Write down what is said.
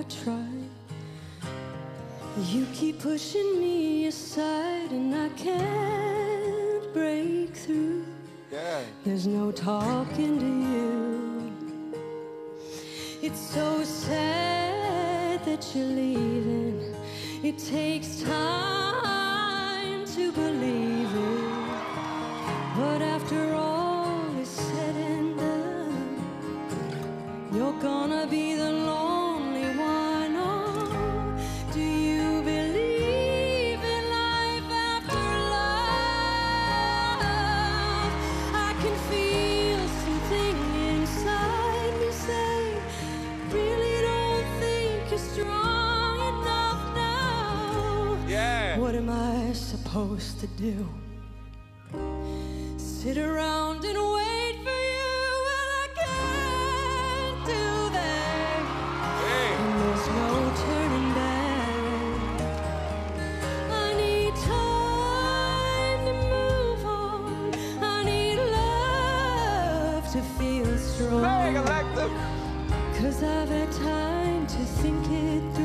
try. You keep pushing me aside and I can't break through. There's no talking to you. It's so sad that you're leaving. It takes time to believe it. But after all is said and done, you're gonna be the lonely one. Oh, do you believe in life after love? I can feel something inside me say, really don't think you're strong enough now. What am I supposed to do? Sit around and wait for you? Well, I can't do that. And there's no turning back. I need time to move on. I need love to feel strong. 'Cause I've had time to think it through.